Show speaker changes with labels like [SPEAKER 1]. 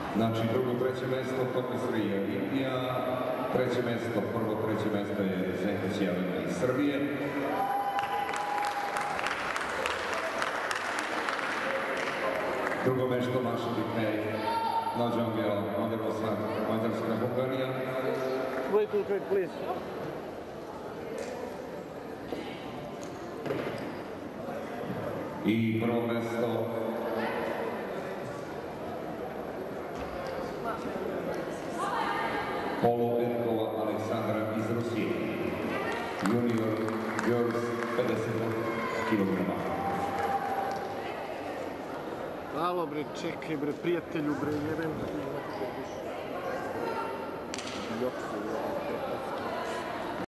[SPEAKER 1] Znači, drugo, treće mesto, top 3 je Indija, treće mesto, prvo, treće mesto je Zenka Jelena iz Srbije. Drugo mesto, Maša Diknej, Nođa Angela, Mađarska, Bulgarija.
[SPEAKER 2] Wait, please.
[SPEAKER 1] I prvo mesto Polubenkova Aleksandra iz Rusije, junior girls 50 kg.
[SPEAKER 2] Alo bre, čekaj bre, prijatelju bre, jebem. Jok se,